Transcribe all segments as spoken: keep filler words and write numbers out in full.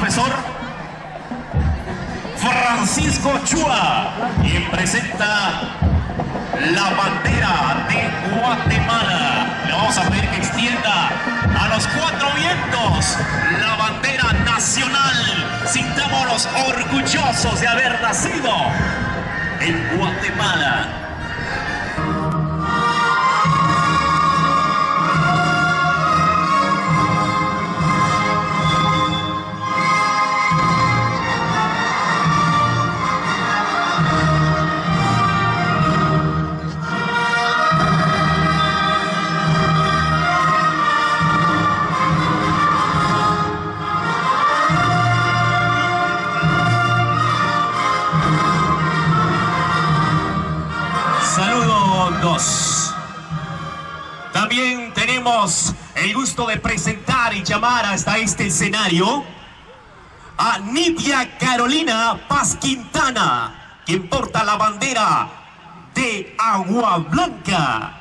profesor Francisco Chua, quien presenta la bandera de Guatemala. Le vamos a pedir que extienda a los cuatro vientos la bandera nacional. Sintámonos orgullosos de haber nacido en Guatemala. También tenemos el gusto de presentar y llamar hasta este escenario a Nidia Carolina Paz Quintana, quien porta la bandera de Agua Blanca.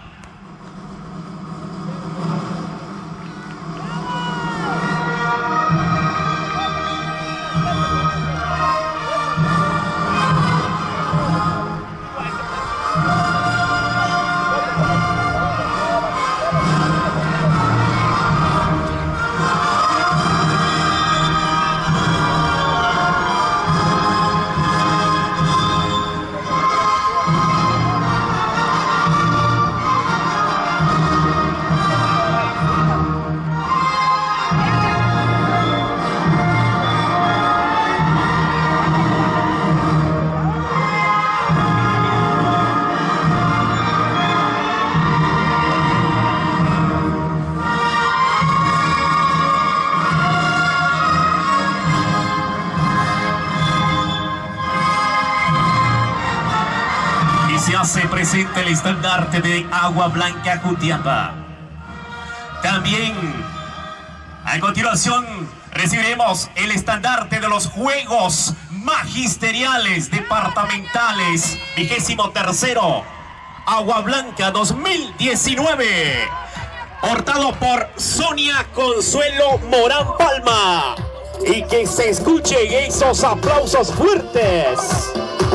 Se hace presente el estandarte de Agua Blanca Jutiapa. También a continuación recibiremos el estandarte de los Juegos Magisteriales Departamentales vigésimo tercero Agua Blanca dos mil diecinueve, portado por Sonia Consuelo Morán Palma, y que se escuchen esos aplausos fuertes.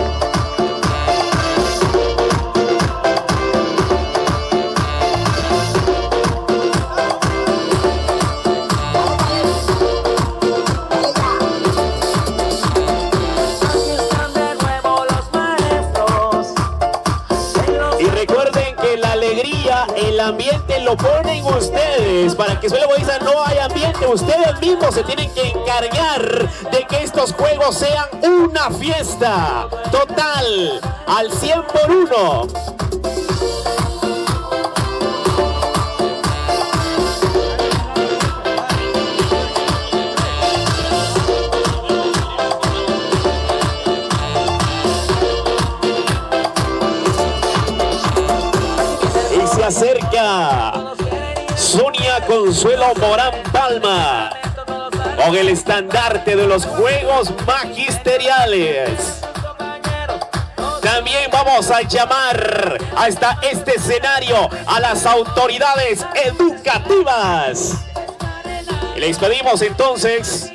El ambiente lo ponen ustedes. Para que suele decir no hay ambiente, ustedes mismos se tienen que encargar de que estos juegos sean una fiesta total, al cien por uno. Acerca Sonia Consuelo Morán Palma con el estandarte de los Juegos Magisteriales. También vamos a llamar hasta este escenario a las autoridades educativas. Y les pedimos entonces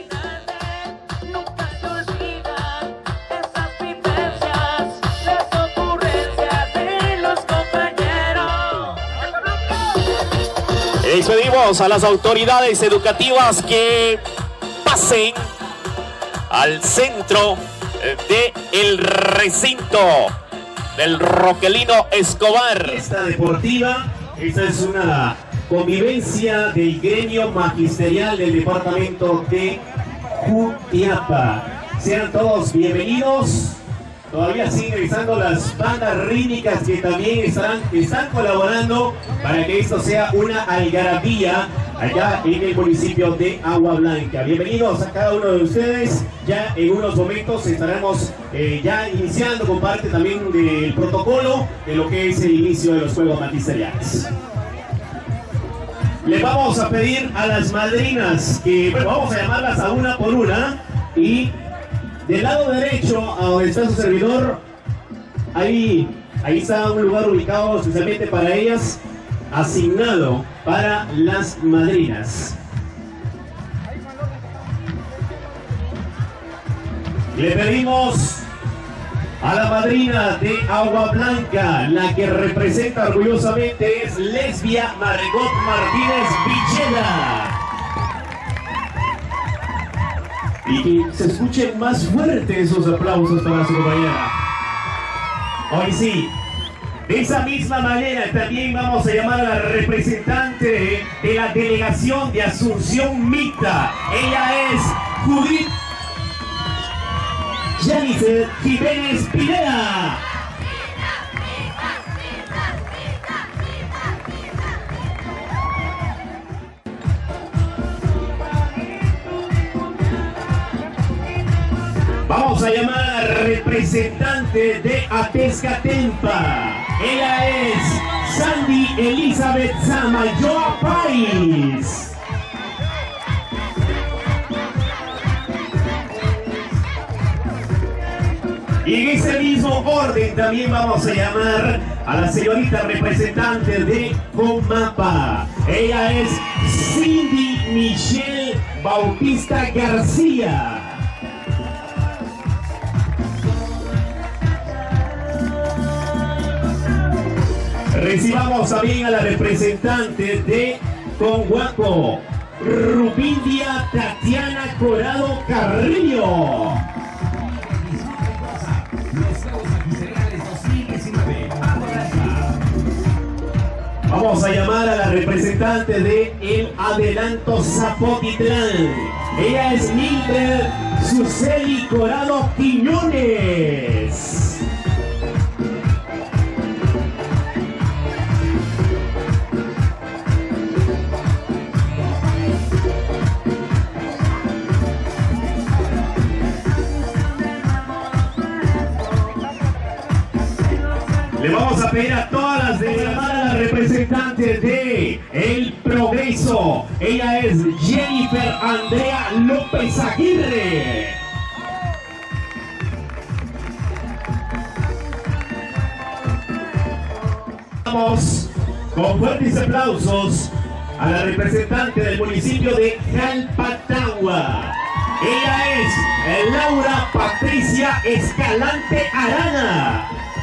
Les pedimos a las autoridades educativas que pasen al centro del recinto del Roquelino Escobar. Esta deportiva, esta es una convivencia del gremio magisterial del departamento de Jutiapa. Sean todos bienvenidos. Todavía siguen realizando las bandas rítmicas que también estarán, están colaborando para que esto sea una algarabía allá en el municipio de Agua Blanca. Bienvenidos a cada uno de ustedes. Ya en unos momentos estaremos eh, ya iniciando con parte también del protocolo de lo que es el inicio de los Juegos Magisteriales. Le vamos a pedir a las madrinas que, bueno, vamos a llamarlas a una por una, y del lado derecho, a donde está su servidor, ahí, ahí está un lugar ubicado especialmente para ellas, asignado para las madrinas. Le pedimos a la madrina de Agua Blanca, la que representa orgullosamente es Lesbia Margot Martínez Vichela. Y que se escuchen más fuertes esos aplausos para su compañera. Hoy sí. De esa misma manera también vamos a llamar a la representante de la delegación de Asunción Mita. Ella es Judith Jennifer Jiménez Pineda. Vamos a llamar a la representante de Atezcatempa. Ella es Sandy Elizabeth Samayoa País. Y en ese mismo orden también vamos a llamar a la señorita representante de Comapa. Ella es Cindy Michelle Bautista García. Recibamos también a la representante de Conhuaco, Rubindia Tatiana Corado Carrillo. Vamos a llamar a la representante de El Adelanto Zapotitlán. Ella es Mildred Suseli Corado Quiñones. Le vamos a pedir a todas las de llamar a la representante de El Progreso. Ella es Jennifer Andrea López Aguirre. Vamos con fuertes aplausos a la representante del municipio de Jalpatagua. Ella es Laura Patricia Escalante Arana.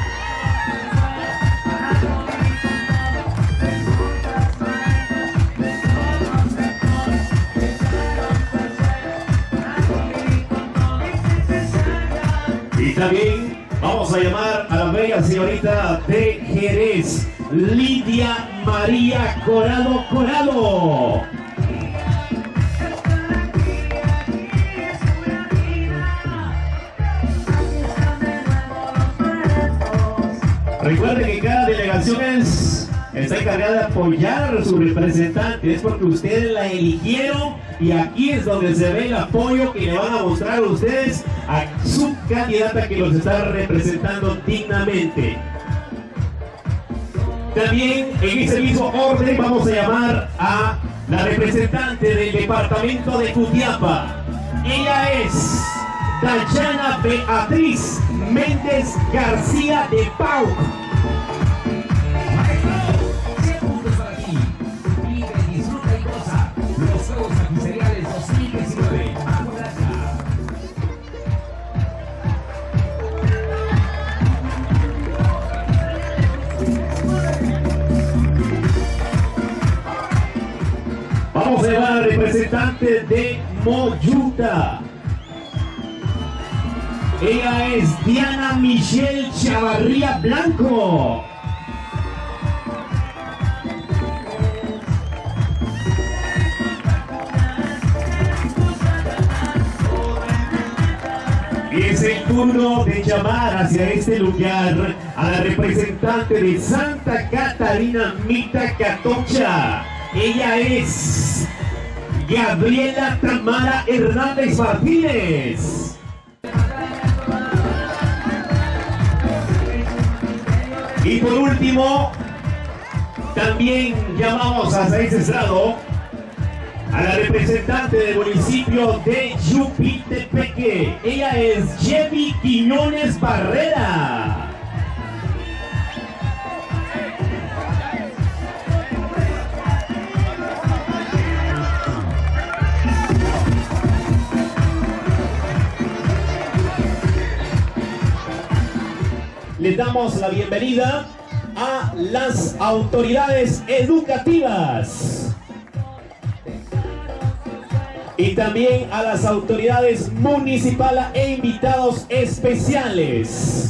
Y también vamos a llamar a la bella señorita de Jerez, Lidia María Corado Corado. Recuerde que cada delegación es, está encargada de apoyar a su representante, es porque ustedes la eligieron y aquí es donde se ve el apoyo que le van a mostrar a ustedes a su candidata que los está representando dignamente. También en ese mismo orden vamos a llamar a la representante del departamento de Cutiapa. Ella es Dayana Beatriz Méndez García de Pau. Vamos a llevar al representante de Moyuta. Ella es Diana Michelle Chavarría Blanco. Y es el turno de llamar hacia este lugar a la representante de Santa Catarina Mita Catocha. Ella es Gabriela Tamara Hernández Martínez. Y por último, también llamamos hasta ese estrado a la representante del municipio de Yupitepeque. Ella es Jevi Quiñones Barrera. les damos la bienvenida a las autoridades educativas y también a las autoridades municipales e invitados especiales.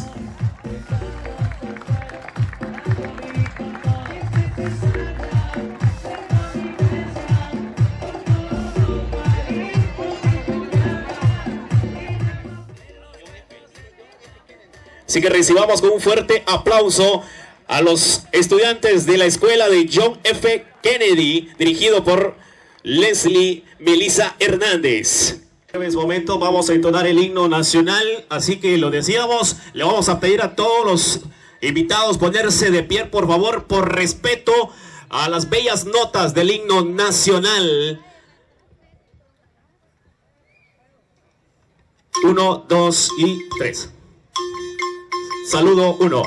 Así que recibamos con un fuerte aplauso a los estudiantes de la escuela de John F. Kennedy, dirigido por Leslie Melissa Hernández. En este momento vamos a entonar el himno nacional, así que lo decíamos, le vamos a pedir a todos los invitados ponerse de pie, por favor, por respeto a las bellas notas del himno nacional. Uno, dos y tres. Saludo uno.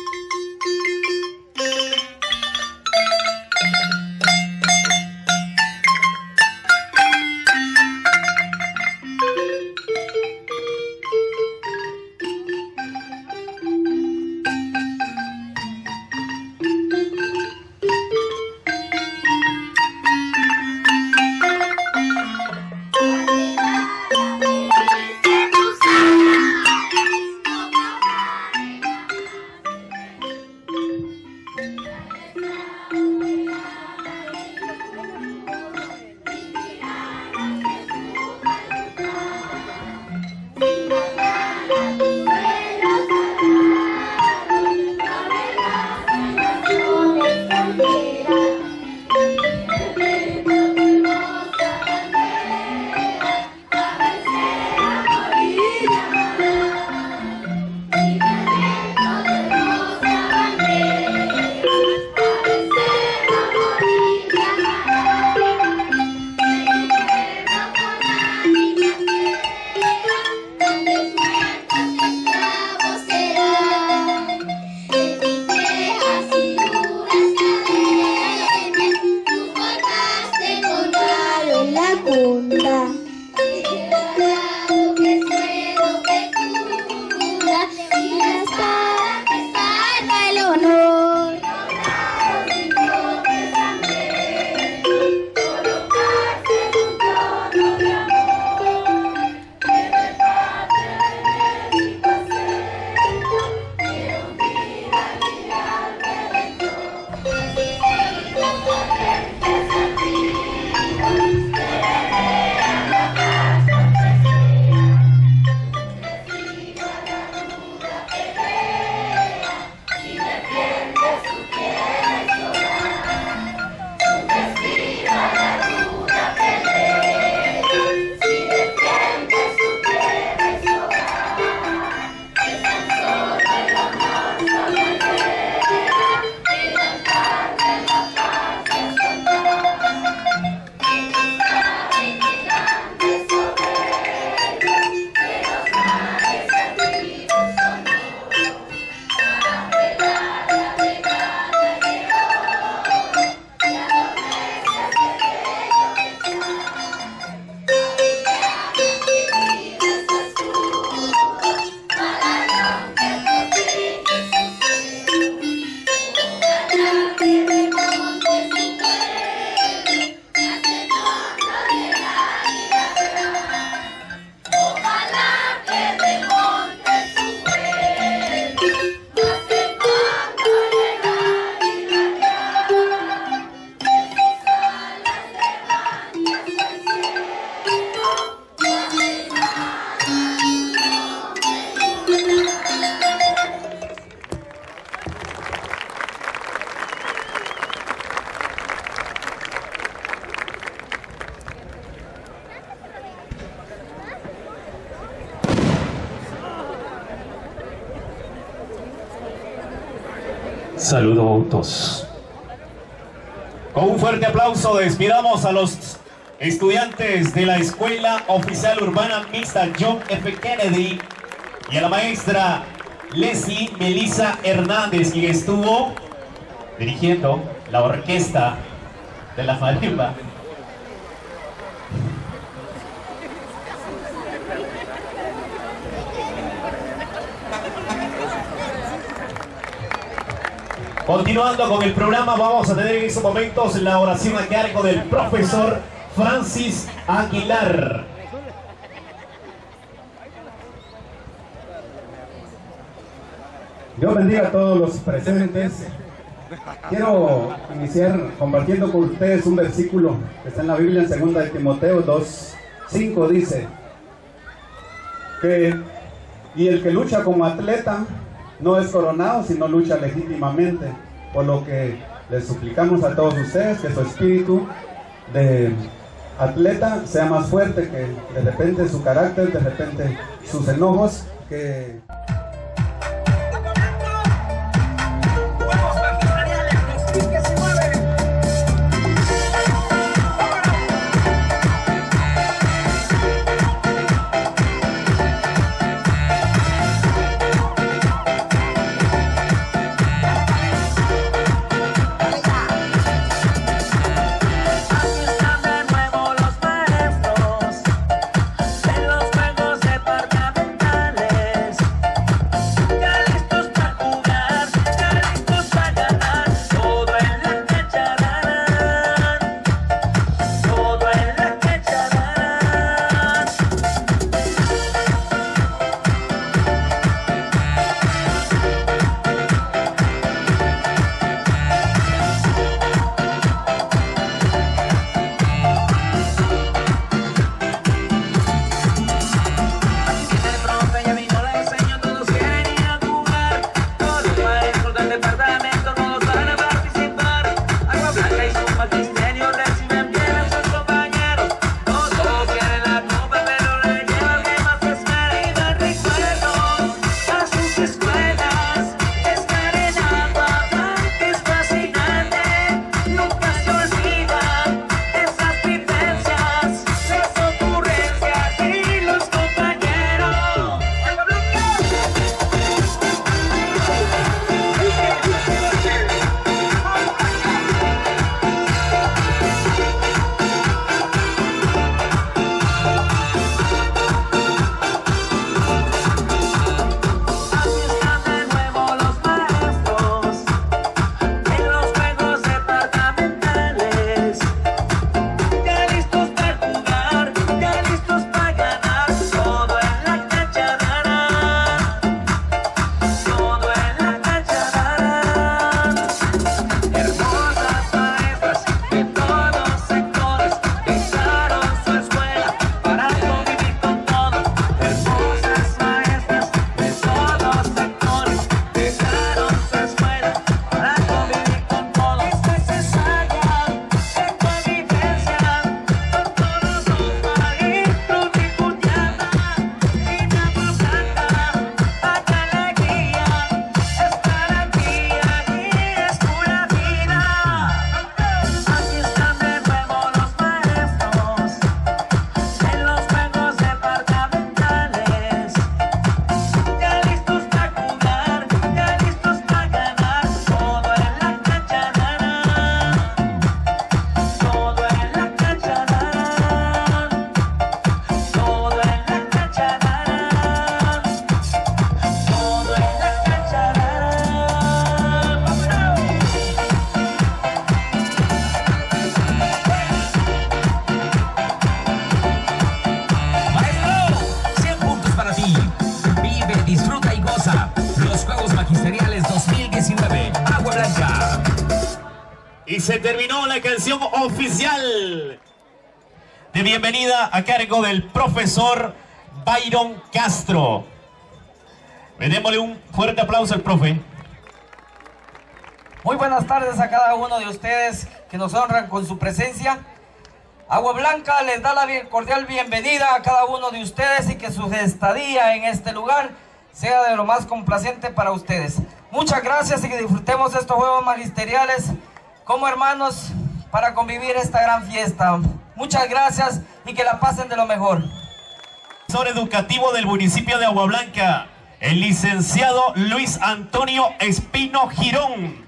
Saludos. Con un fuerte aplauso despidamos a los estudiantes de la Escuela Oficial Urbana Mixta John F. Kennedy y a la maestra Leslie Melissa Hernández, quien estuvo dirigiendo la orquesta de la marimba. Continuando con el programa, vamos a tener en estos momentos la oración a cargo del profesor Francis Aguilar. Dios bendiga a todos los presentes. Quiero iniciar compartiendo con ustedes un versículo que está en la Biblia en segunda de Timoteo dos cinco, dice que y el que lucha como atleta no es coronado, sino lucha legítimamente, por lo que les suplicamos a todos ustedes que su espíritu de atleta sea más fuerte que de repente su carácter, de repente sus enojos, que... Y se terminó la canción oficial de bienvenida a cargo del profesor Byron Castro. Démosle un fuerte aplauso al profe. Muy buenas tardes a cada uno de ustedes que nos honran con su presencia. Agua Blanca les da la bien, cordial bienvenida a cada uno de ustedes y que su estadía en este lugar sea de lo más complaciente para ustedes. Muchas gracias y que disfrutemos estos juegos magisteriales como hermanos para convivir esta gran fiesta. Muchas gracias y que la pasen de lo mejor. Profesor educativo del municipio de Agua Blanca, el licenciado Luis Antonio Espino Girón.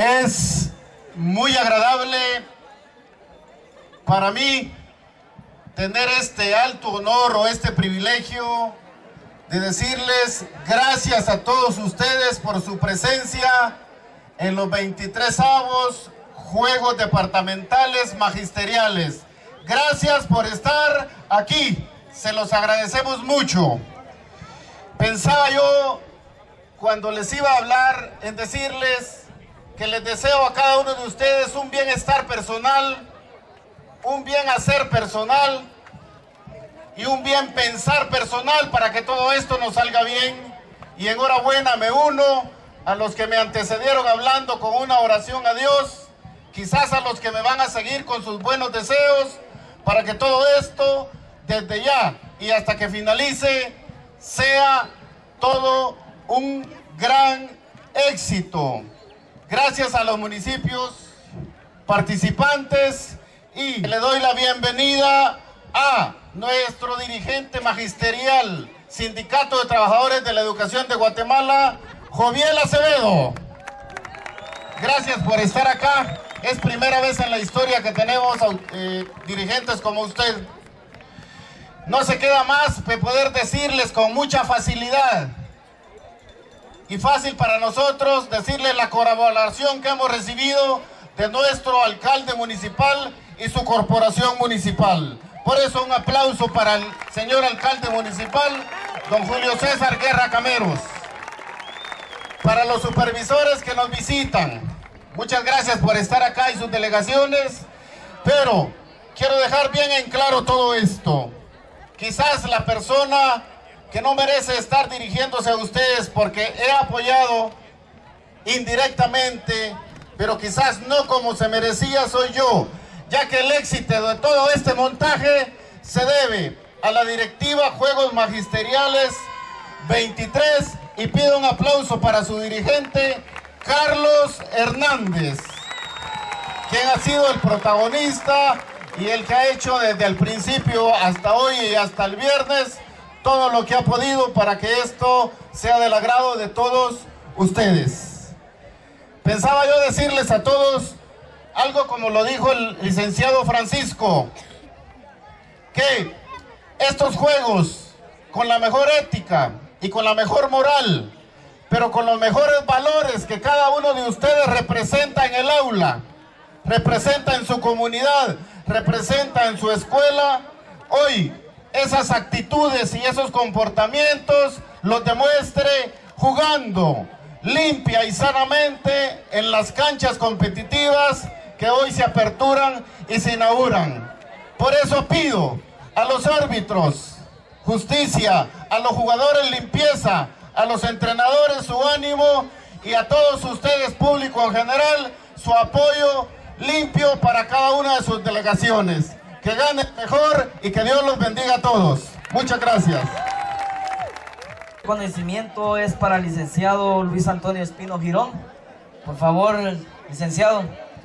Es muy agradable para mí tener este alto honor o este privilegio de decirles gracias a todos ustedes por su presencia en los veintitresavos Juegos Departamentales Magisteriales. Gracias por estar aquí, se los agradecemos mucho. Pensaba yo, cuando les iba a hablar, en decirles que les deseo a cada uno de ustedes un bienestar personal, un bien hacer personal y un bien pensar personal para que todo esto nos salga bien. Y enhorabuena, me uno a los que me antecedieron hablando con una oración a Dios, quizás a los que me van a seguir con sus buenos deseos, para que todo esto, desde ya y hasta que finalice, sea todo un gran éxito. Gracias a los municipios participantes y le doy la bienvenida a nuestro dirigente magisterial, Sindicato de Trabajadores de la Educación de Guatemala, Joviel Acevedo. Gracias por estar acá. Es primera vez en la historia que tenemos eh, dirigentes como usted. No se queda más que poder decirles con mucha facilidad y fácil para nosotros decirles la colaboración que hemos recibido de nuestro alcalde municipal y su corporación municipal. Por eso un aplauso para el señor alcalde municipal, don Julio César Guerra Cameros. Para los supervisores que nos visitan, muchas gracias por estar acá y sus delegaciones, pero quiero dejar bien en claro todo esto. Quizás la persona que no merece estar dirigiéndose a ustedes porque he apoyado indirectamente, pero quizás no como se merecía, soy yo, ya que el éxito de todo este montaje se debe a la directiva Juegos Magisteriales veintitrés y pido un aplauso para su dirigente, Carlos Hernández, quien ha sido el protagonista y el que ha hecho desde el principio hasta hoy y hasta el viernes todo lo que ha podido para que esto sea del agrado de todos ustedes. Pensaba yo decirles a todos algo como lo dijo el licenciado Francisco, que estos juegos con la mejor ética y con la mejor moral, pero con los mejores valores que cada uno de ustedes representa en el aula, representa en su comunidad, representa en su escuela, hoy esas actitudes y esos comportamientos los demuestre jugando limpia y sanamente en las canchas competitivas que hoy se aperturan y se inauguran. Por eso pido a los árbitros justicia, a los jugadores limpieza, a los entrenadores su ánimo y a todos ustedes, público en general, su apoyo limpio para cada una de sus delegaciones. Que ganen mejor y que Dios los bendiga a todos. Muchas gracias. El reconocimiento es para el licenciado Luis Antonio Espino Girón. Por favor, licenciado.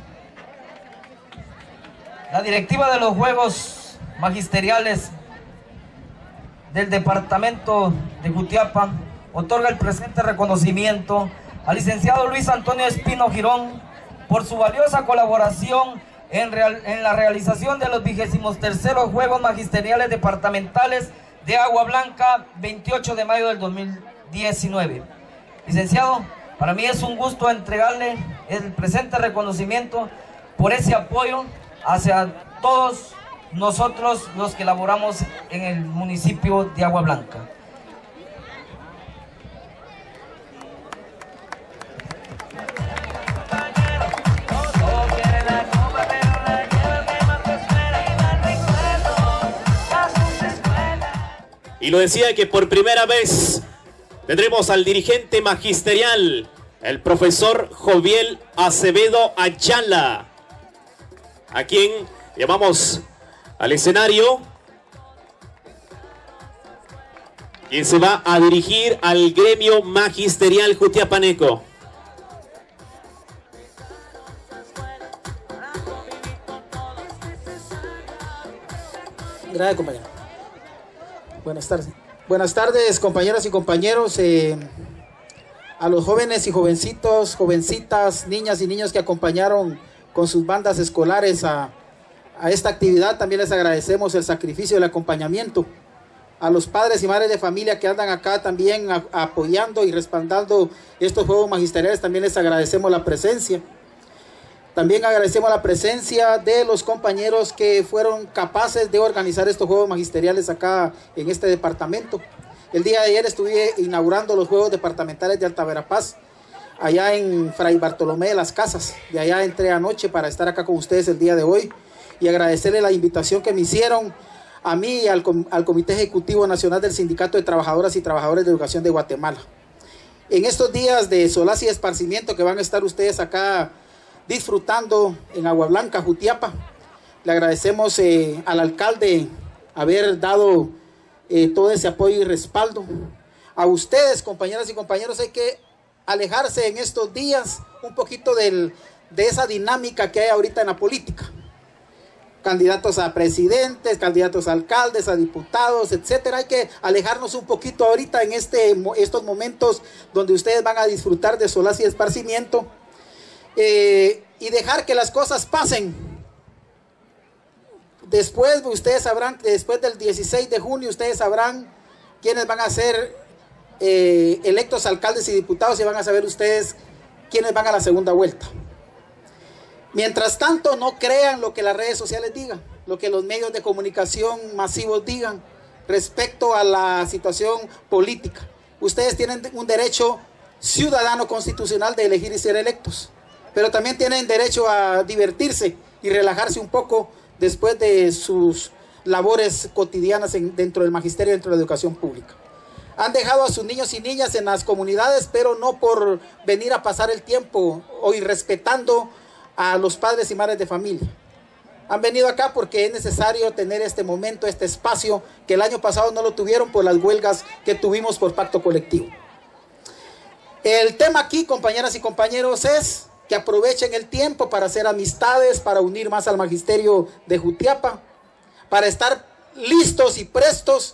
La directiva de los Juegos Magisteriales del Departamento de Jutiapa otorga el presente reconocimiento al licenciado Luis Antonio Espino Girón por su valiosa colaboración en, real, en la realización de los vigésimos terceros Juegos Magisteriales Departamentales de Agua Blanca, veintiocho de mayo del dos mil diecinueve. Licenciado, para mí es un gusto entregarle el presente reconocimiento por ese apoyo hacia todos nosotros los que laboramos en el municipio de Agua Blanca. Y lo decía que por primera vez tendremos al dirigente magisterial, el profesor Joviel Acevedo Ayala, a quien llamamos al escenario, quien se va a dirigir al gremio magisterial jutiapaneco. Gracias, compañero. Buenas tardes. Buenas tardes, compañeras y compañeros, eh, a los jóvenes y jovencitos, jovencitas, niñas y niños que acompañaron con sus bandas escolares a, a esta actividad. También les agradecemos el sacrificio del acompañamiento. A los padres y madres de familia que andan acá también a, apoyando y respaldando estos juegos magisteriales, también les agradecemos la presencia. También agradecemos la presencia de los compañeros que fueron capaces de organizar estos juegos magisteriales acá en este departamento. El día de ayer estuve inaugurando los juegos departamentales de Alta Verapaz, allá en Fray Bartolomé de las Casas. De allá entré anoche para estar acá con ustedes el día de hoy y agradecerles la invitación que me hicieron a mí y al, al Comité Ejecutivo Nacional del Sindicato de Trabajadoras y Trabajadores de Educación de Guatemala. En estos días de solaz y esparcimiento que van a estar ustedes acá disfrutando en Agua Blanca, Jutiapa, le agradecemos eh, al alcalde haber dado eh, todo ese apoyo y respaldo. A ustedes, compañeras y compañeros, hay que alejarse en estos días un poquito del, de esa dinámica que hay ahorita en la política. Candidatos a presidentes, candidatos a alcaldes, a diputados, etcétera. Hay que alejarnos un poquito ahorita en este, estos momentos donde ustedes van a disfrutar de solaz y esparcimiento, eh, y dejar que las cosas pasen. Después ustedes sabrán, después del dieciséis de junio, ustedes sabrán quiénes van a ser eh, electos alcaldes y diputados, y van a saber ustedes quiénes van a la segunda vuelta. Mientras tanto, no crean lo que las redes sociales digan, lo que los medios de comunicación masivos digan respecto a la situación política. Ustedes tienen un derecho ciudadano constitucional de elegir y ser electos, pero también tienen derecho a divertirse y relajarse un poco después de sus labores cotidianas en, dentro del magisterio, dentro de la educación pública. Han dejado a sus niños y niñas en las comunidades, pero no por venir a pasar el tiempo o irrespetando a los padres y madres de familia. Han venido acá porque es necesario tener este momento, este espacio, que el año pasado no lo tuvieron por las huelgas que tuvimos por pacto colectivo. El tema aquí, compañeras y compañeros, es que aprovechen el tiempo para hacer amistades, para unir más al magisterio de Jutiapa, para estar listos y prestos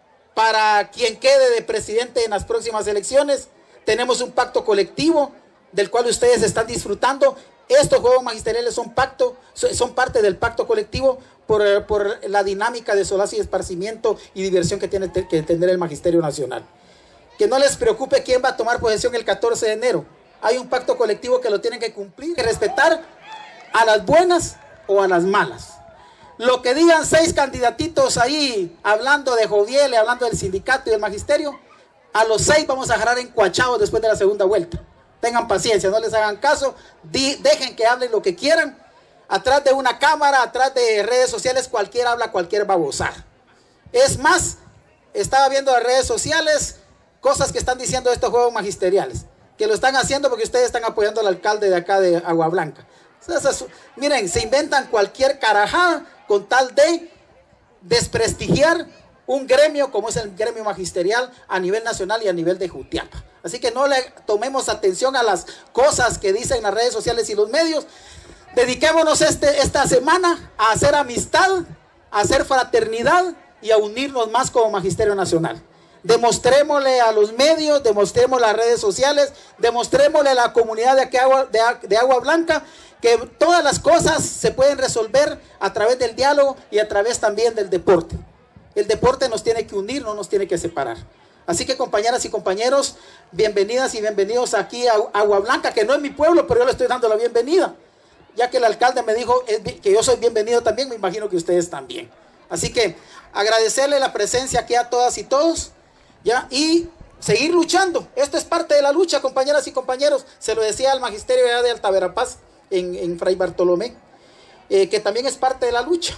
para quien quede de presidente en las próximas elecciones. Tenemos un pacto colectivo del cual ustedes están disfrutando. Estos juegos magisteriales son pacto, son parte del pacto colectivo por, por la dinámica de solaz y esparcimiento y diversión que tiene que tener el Magisterio Nacional. Que no les preocupe quién va a tomar posesión el catorce de enero. Hay un pacto colectivo que lo tienen que cumplir, que respetar a las buenas o a las malas. Lo que digan seis candidatitos ahí, hablando de Joviel, hablando del sindicato y del magisterio, a los seis vamos a agarrar encuachados después de la segunda vuelta. Tengan paciencia, no les hagan caso, di, dejen que hablen lo que quieran. Atrás de una cámara, atrás de redes sociales, cualquiera habla, cualquier babosar. Es más, estaba viendo las redes sociales cosas que están diciendo estos juegos magisteriales, que lo están haciendo porque ustedes están apoyando al alcalde de acá de Agua Blanca. Esas, miren, se inventan cualquier carajada con tal de desprestigiar un gremio como es el gremio magisterial a nivel nacional y a nivel de Jutiapa. Así que no le tomemos atención a las cosas que dicen las redes sociales y los medios. Dediquémonos este, esta semana a hacer amistad, a hacer fraternidad y a unirnos más como Magisterio Nacional. Demostrémosle a los medios, demostrémosle a las redes sociales, demostrémosle a la comunidad de, aquí Agua, de, de Agua Blanca que todas las cosas se pueden resolver a través del diálogo y a través también del deporte. El deporte nos tiene que unir, no nos tiene que separar. Así que, compañeras y compañeros, bienvenidas y bienvenidos aquí a Agua Blanca, que no es mi pueblo, pero yo le estoy dando la bienvenida. Ya que el alcalde me dijo que yo soy bienvenido también, me imagino que ustedes también. Así que agradecerle la presencia aquí a todas y todos, ¿ya? Y seguir luchando. Esto es parte de la lucha, compañeras y compañeros. Se lo decía al magisterio de Alta Verapaz, en, en Fray Bartolomé, eh, que también es parte de la lucha.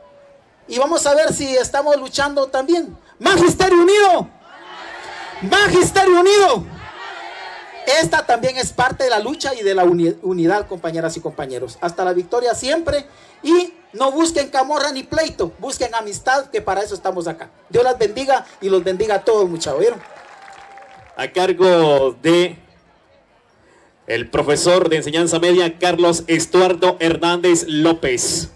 Y vamos a ver si estamos luchando también. ¡Magisterio Unido! ¡Magisterio Unido! Esta también es parte de la lucha y de la uni unidad, compañeras y compañeros. Hasta la victoria siempre. Y no busquen camorra ni pleito, busquen amistad, que para eso estamos acá. Dios las bendiga y los bendiga a todos, muchachos. ¿Vieron? A cargo de el profesor de enseñanza media, Carlos Estuardo Hernández López.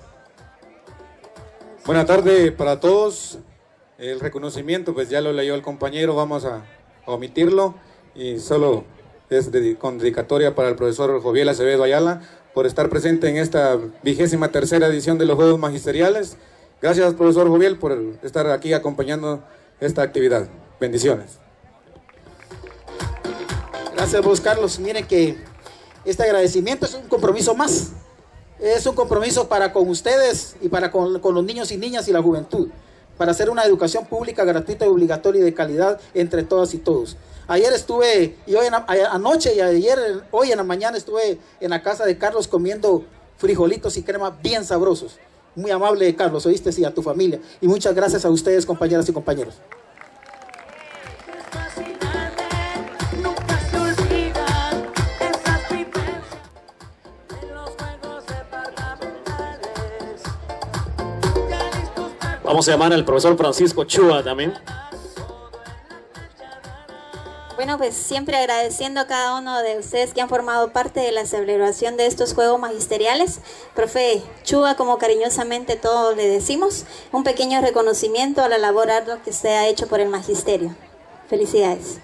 Buenas tardes para todos. El reconocimiento, pues ya lo leyó el compañero, vamos a omitirlo y solo es de, con dedicatoria para el profesor Joviel Acevedo Ayala por estar presente en esta vigésima tercera edición de los Juegos Magisteriales. Gracias, profesor Joviel, por estar aquí acompañando esta actividad. Bendiciones. Gracias vos, Carlos. Miren que este agradecimiento es un compromiso más. Es un compromiso para con ustedes y para con, con los niños y niñas y la juventud, para hacer una educación pública gratuita y obligatoria y de calidad entre todas y todos. Ayer estuve, y hoy en, a, anoche y ayer, hoy en la mañana estuve en la casa de Carlos comiendo frijolitos y crema bien sabrosos. Muy amable, Carlos, oíste, sí, a tu familia. Y muchas gracias a ustedes, compañeras y compañeros. Vamos a llamar al profesor Francisco Chua también. Bueno, pues siempre agradeciendo a cada uno de ustedes que han formado parte de la celebración de estos Juegos Magisteriales. Profe Chua, como cariñosamente todos le decimos, un pequeño reconocimiento a la labor ardua que usted ha hecho por el magisterio. Felicidades.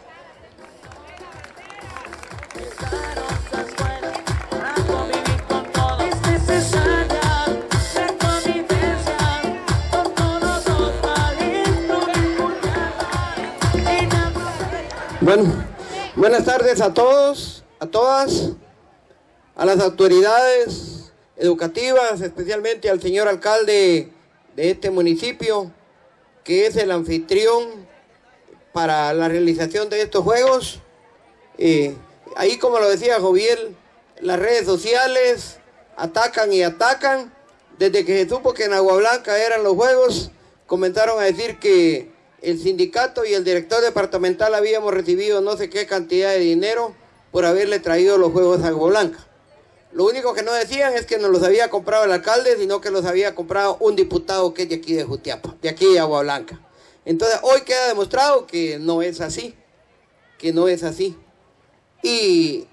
Bueno, buenas tardes a todos, a todas, a las autoridades educativas, especialmente al señor alcalde de este municipio, que es el anfitrión para la realización de estos juegos. Eh, ahí, como lo decía Joviel, las redes sociales atacan y atacan. Desde que se supo que en Agua Blanca eran los juegos, comenzaron a decir que el sindicato y el director departamental habíamos recibido no sé qué cantidad de dinero por haberle traído los juegos a Agua Blanca. Lo único que no decían es que no los había comprado el alcalde, sino que los había comprado un diputado que es de aquí de Jutiapa, de aquí de Agua Blanca. Entonces hoy queda demostrado que no es así, que no es así. Y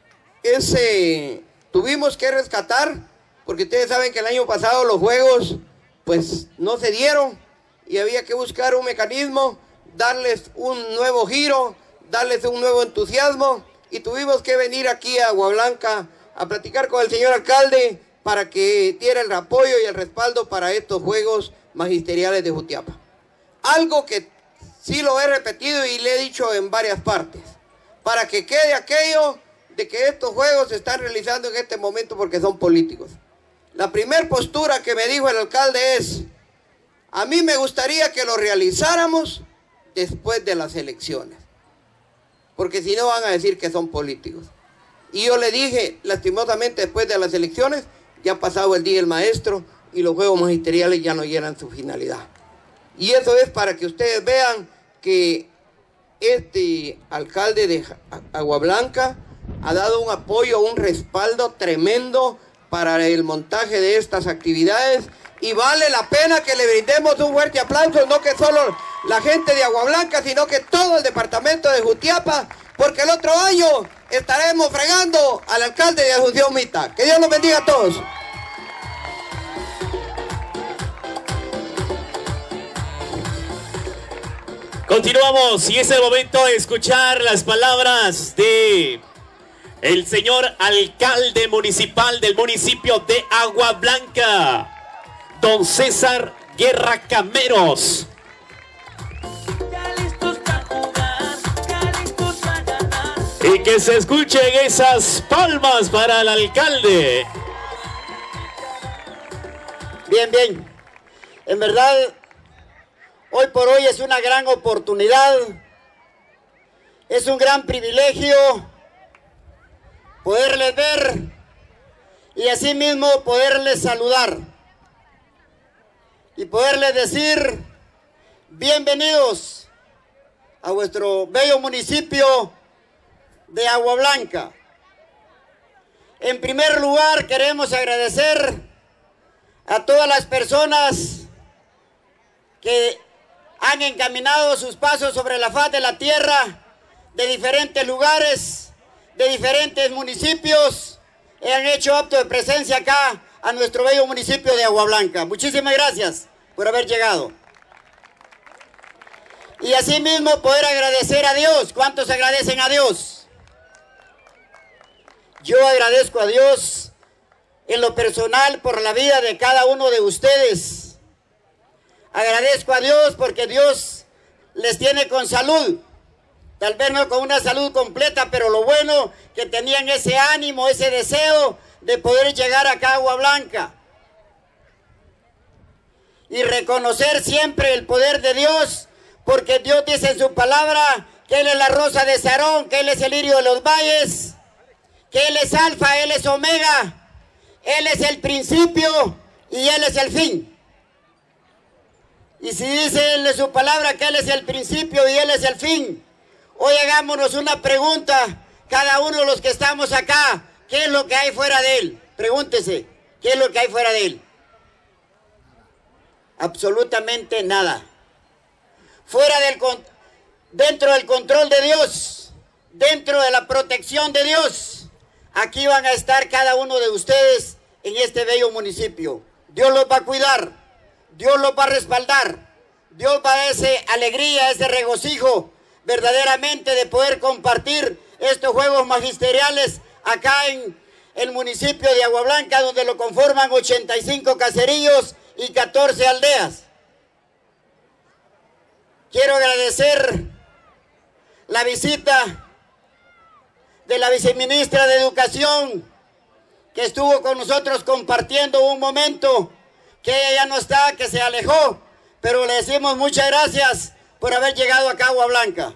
ese tuvimos que rescatar, porque ustedes saben que el año pasado los juegos pues no se dieron, y había que buscar un mecanismo, darles un nuevo giro, darles un nuevo entusiasmo, y tuvimos que venir aquí a Agua Blanca a platicar con el señor alcalde para que diera el apoyo y el respaldo para estos Juegos Magisteriales de Jutiapa. Algo que sí lo he repetido y le he dicho en varias partes, para que quede aquello de que estos juegos se están realizando en este momento porque son políticos. La primera postura que me dijo el alcalde es: a mí me gustaría que lo realizáramos después de las elecciones, porque si no van a decir que son políticos. Y yo le dije, lastimosamente después de las elecciones, ya ha pasado el día del maestro y los Juegos Magisteriales ya no llenan su finalidad. Y eso es para que ustedes vean que este alcalde de Agua Blanca ha dado un apoyo, un respaldo tremendo para el montaje de estas actividades. Y vale la pena que le brindemos un fuerte aplauso, no que solo la gente de Agua Blanca, sino que todo el departamento de Jutiapa, porque el otro año estaremos fregando al alcalde de Asunción Mita. Que Dios los bendiga a todos. Continuamos y es el momento de escuchar las palabras de el señor alcalde municipal del municipio de Agua Blanca, don César Guerra Cameros. Y que se escuchen esas palmas para el alcalde. Bien, bien. En verdad, hoy por hoy es una gran oportunidad, es un gran privilegio poderles ver y asimismo poderles saludar y poderles decir bienvenidos a vuestro bello municipio de Agua Blanca. En primer lugar, queremos agradecer a todas las personas que han encaminado sus pasos sobre la faz de la tierra de diferentes lugares, de diferentes municipios, y han hecho acto de presencia acá a nuestro bello municipio de Agua Blanca. Muchísimas gracias por haber llegado. Y asimismo poder agradecer a Dios. ¿Cuántos agradecen a Dios? Yo agradezco a Dios en lo personal por la vida de cada uno de ustedes. Agradezco a Dios porque Dios les tiene con salud. Tal vez no con una salud completa, pero lo bueno que tenían ese ánimo, ese deseo de poder llegar acá a Agua Blanca. Y reconocer siempre el poder de Dios, porque Dios dice en su palabra que Él es la rosa de Sarón, que Él es el lirio de los valles, que Él es alfa, Él es omega, Él es el principio y Él es el fin. Y si dice Él en su palabra que Él es el principio y Él es el fin, hoy hagámonos una pregunta, cada uno de los que estamos acá, ¿qué es lo que hay fuera de Él? Pregúntese, ¿qué es lo que hay fuera de Él? Absolutamente nada. Fuera del, dentro del control de Dios, dentro de la protección de Dios, aquí van a estar cada uno de ustedes en este bello municipio. Dios los va a cuidar, Dios los va a respaldar, Dios va a dar esa alegría, ese regocijo verdaderamente de poder compartir estos juegos magisteriales acá en el municipio de Agua Blanca, donde lo conforman ochenta y cinco caseríos y catorce aldeas. Quiero agradecer la visita de la viceministra de Educación, que estuvo con nosotros compartiendo un momento, que ella ya no está, que se alejó, pero le decimos muchas gracias por haber llegado acá a Agua Blanca.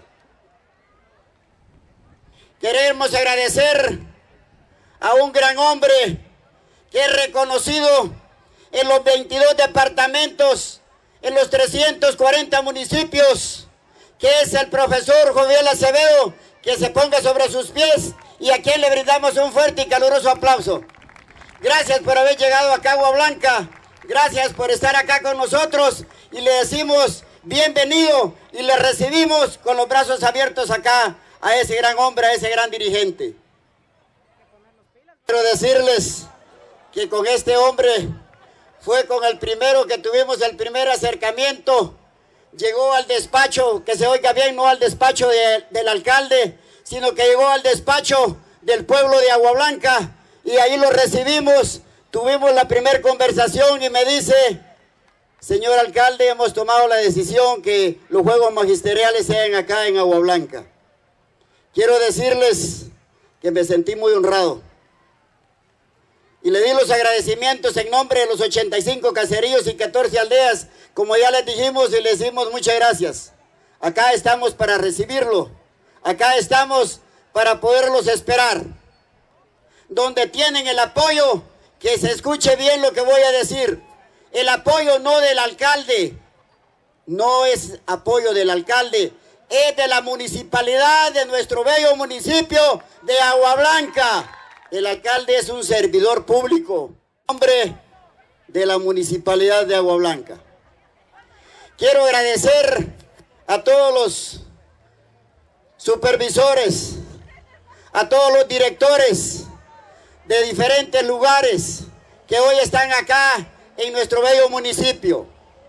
Queremos agradecer a un gran hombre que es reconocido en los veintidós departamentos, en los trescientos cuarenta municipios, que es el profesor Joviel Acevedo, que se ponga sobre sus pies y a quien le brindamos un fuerte y caluroso aplauso. Gracias por haber llegado acá a Agua Blanca, gracias por estar acá con nosotros y le decimos bienvenido y le recibimos con los brazos abiertos acá a ese gran hombre, a ese gran dirigente. Quiero decirles que con este hombre fue con el primero que tuvimos el primer acercamiento, llegó al despacho, que se oiga bien, no al despacho de, del alcalde, sino que llegó al despacho del pueblo de Agua Blanca y ahí lo recibimos, tuvimos la primera conversación y me dice, señor alcalde, hemos tomado la decisión que los juegos magisteriales sean acá en Agua Blanca. Quiero decirles que me sentí muy honrado. Y le di los agradecimientos en nombre de los ochenta y cinco caseríos y catorce aldeas, como ya les dijimos y les decimos muchas gracias. Acá estamos para recibirlo, acá estamos para poderlos esperar. Donde tienen el apoyo, que se escuche bien lo que voy a decir, el apoyo no del alcalde, no es apoyo del alcalde, es de la municipalidad de nuestro bello municipio de Agua Blanca. El alcalde es un servidor público, hombre de la municipalidad de Agua Blanca. Quiero agradecer a todos los supervisores, a todos los directores de diferentes lugares que hoy están acá en nuestro bello municipio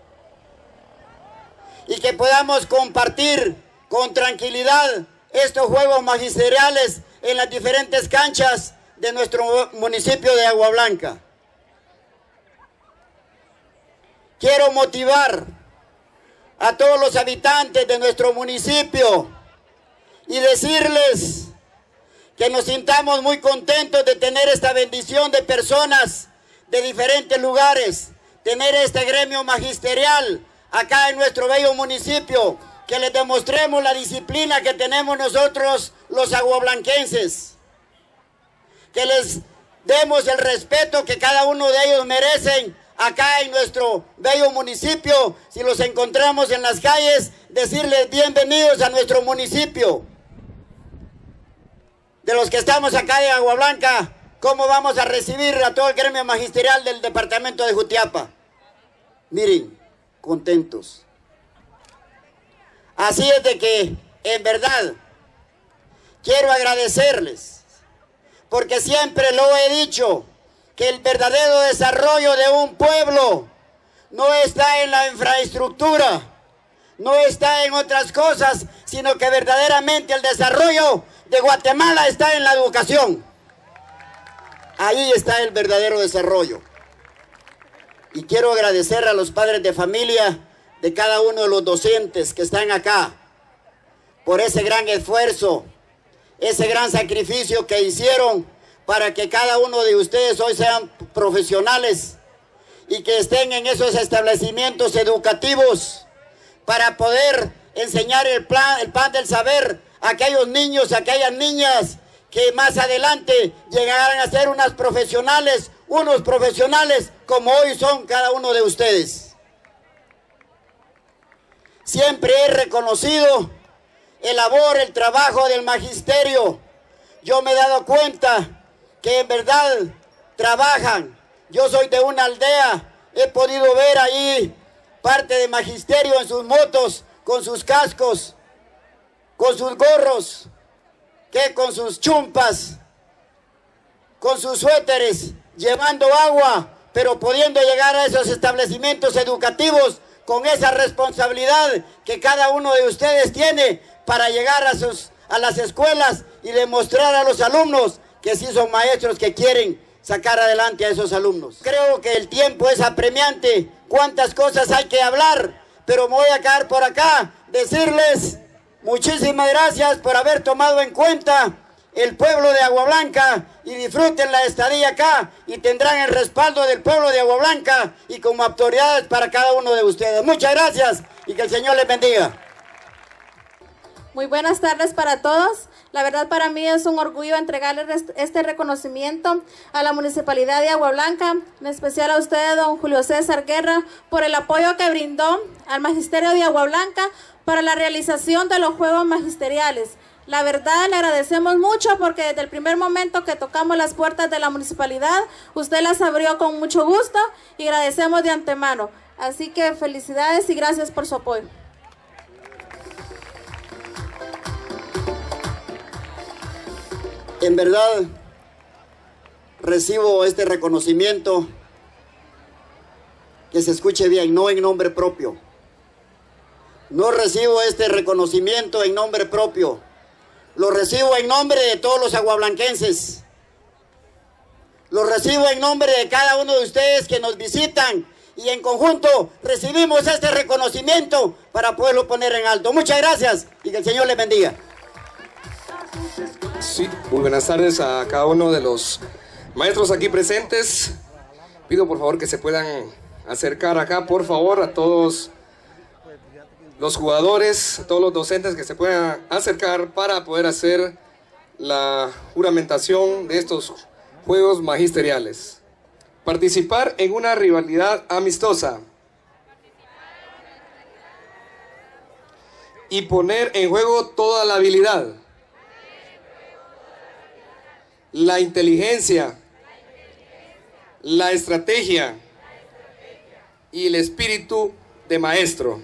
y que podamos compartir con tranquilidad estos juegos magisteriales en las diferentes canchas de nuestro municipio de Agua Blanca. Quiero motivar a todos los habitantes de nuestro municipio y decirles que nos sintamos muy contentos de tener esta bendición de personas de diferentes lugares, tener este gremio magisterial acá en nuestro bello municipio, que les demostremos la disciplina que tenemos nosotros los aguablanquenses, que les demos el respeto que cada uno de ellos merecen acá en nuestro bello municipio. Si los encontramos en las calles, decirles bienvenidos a nuestro municipio. De los que estamos acá de Agua Blanca, ¿cómo vamos a recibir a todo el gremio magisterial del departamento de Jutiapa? Miren, contentos. Así es de que, en verdad, quiero agradecerles, porque siempre lo he dicho, que el verdadero desarrollo de un pueblo no está en la infraestructura, no está en otras cosas, sino que verdaderamente el desarrollo de Guatemala está en la educación. Ahí está el verdadero desarrollo. Y quiero agradecer a los padres de familia de cada uno de los docentes que están acá por ese gran esfuerzo, ese gran sacrificio que hicieron para que cada uno de ustedes hoy sean profesionales y que estén en esos establecimientos educativos para poder enseñar el, plan, el pan del saber a aquellos niños, a aquellas niñas que más adelante llegarán a ser unas profesionales, unos profesionales como hoy son cada uno de ustedes. Siempre he reconocido el labor, el trabajo del magisterio. Yo me he dado cuenta que en verdad trabajan. Yo soy de una aldea, he podido ver ahí parte de magisterio en sus motos, con sus cascos, con sus gorros, que con sus chumpas, con sus suéteres, llevando agua, pero pudiendo llegar a esos establecimientos educativos con esa responsabilidad que cada uno de ustedes tiene para llegar a, sus, a las escuelas y demostrar a los alumnos que sí son maestros que quieren sacar adelante a esos alumnos. Creo que el tiempo es apremiante, cuántas cosas hay que hablar, pero me voy a quedar por acá, decirles muchísimas gracias por haber tomado en cuenta el pueblo de Agua Blanca y disfruten la estadía acá y tendrán el respaldo del pueblo de Agua Blanca y como autoridades para cada uno de ustedes. Muchas gracias y que el Señor les bendiga. Muy buenas tardes para todos. La verdad para mí es un orgullo entregarles este reconocimiento a la Municipalidad de Agua Blanca, en especial a usted, don Julio César Guerra, por el apoyo que brindó al Magisterio de Agua Blanca para la realización de los Juegos Magisteriales. La verdad le agradecemos mucho porque desde el primer momento que tocamos las puertas de la municipalidad, usted las abrió con mucho gusto y agradecemos de antemano. Así que felicidades y gracias por su apoyo. En verdad, recibo este reconocimiento, que se escuche bien, no en nombre propio. No recibo este reconocimiento en nombre propio. Lo recibo en nombre de todos los aguablanquenses. Lo recibo en nombre de cada uno de ustedes que nos visitan y en conjunto recibimos este reconocimiento para poderlo poner en alto. Muchas gracias y que el Señor les bendiga. Sí, muy buenas tardes a cada uno de los maestros aquí presentes. Pido por favor que se puedan acercar acá, por favor, a todos los jugadores, a todos los docentes que se puedan acercar para poder hacer la juramentación de estos Juegos Magisteriales. Participar en una rivalidad amistosa y poner en juego toda la habilidad, la inteligencia, la estrategia y el espíritu de maestro.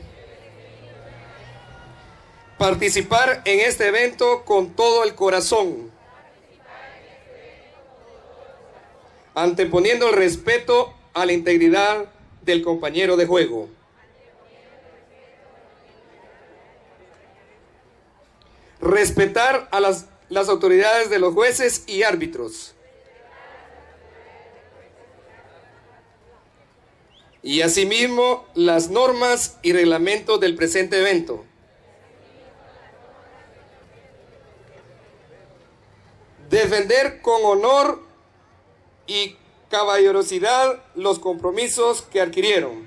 Participar en este evento con todo el corazón, anteponiendo el respeto a la integridad del compañero de juego. Respetar a las, las autoridades de los jueces y árbitros. Y asimismo las normas y reglamentos del presente evento. Defender con honor y caballerosidad los compromisos que adquirieron.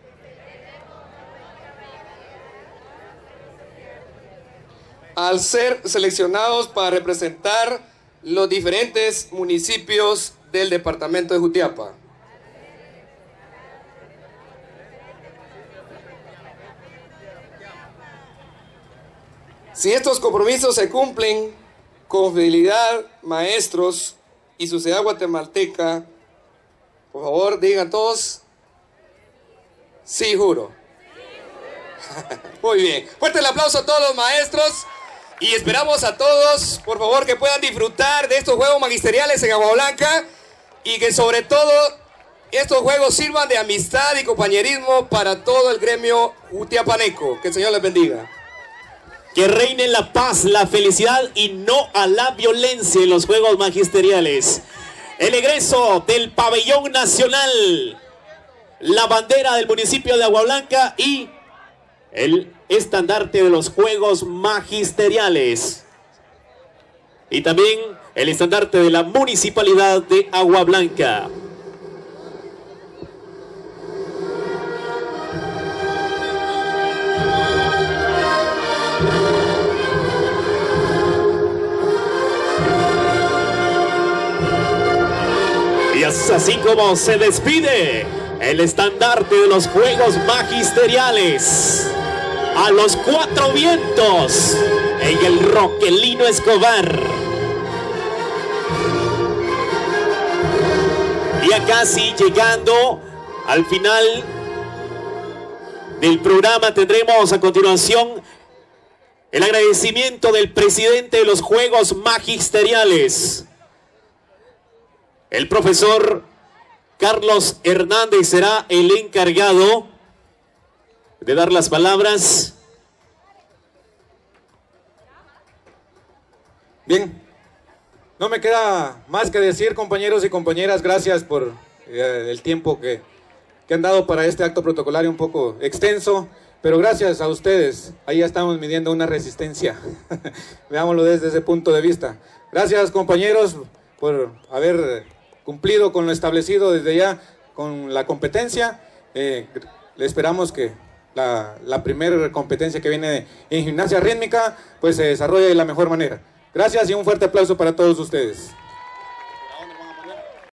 Al ser seleccionados para representar los diferentes municipios del departamento de Jutiapa. Si estos compromisos se cumplen, con fidelidad, maestros y sociedad guatemalteca, por favor digan todos, sí juro. Muy bien, fuerte el aplauso a todos los maestros y esperamos a todos, por favor, que puedan disfrutar de estos Juegos Magisteriales en Agua Blanca y que sobre todo estos juegos sirvan de amistad y compañerismo para todo el gremio jutiapaneco. Que el Señor les bendiga. Que reine la paz, la felicidad y no a la violencia en los Juegos Magisteriales. el egreso del pabellón nacional, la bandera del municipio de Agua Blanca y el estandarte de los Juegos Magisteriales. Y también el estandarte de la municipalidad de Agua Blanca. Y es así como se despide el estandarte de los Juegos Magisteriales. A los cuatro vientos en el Roquelino Escobar. Y ya casi llegando al final del programa, tendremos a continuación el agradecimiento del presidente de los Juegos Magisteriales. El profesor Carlos Hernández será el encargado de dar las palabras. Bien, no me queda más que decir, compañeros y compañeras, gracias por eh, el tiempo que, que han dado para este acto protocolario un poco extenso, pero gracias a ustedes, ahí ya estamos midiendo una resistencia, veámoslo desde ese punto de vista. Gracias, compañeros, por haber cumplido con lo establecido desde ya con la competencia. Eh, le esperamos que la, la primera competencia que viene en gimnasia rítmica pues se desarrolle de la mejor manera. Gracias y un fuerte aplauso para todos ustedes.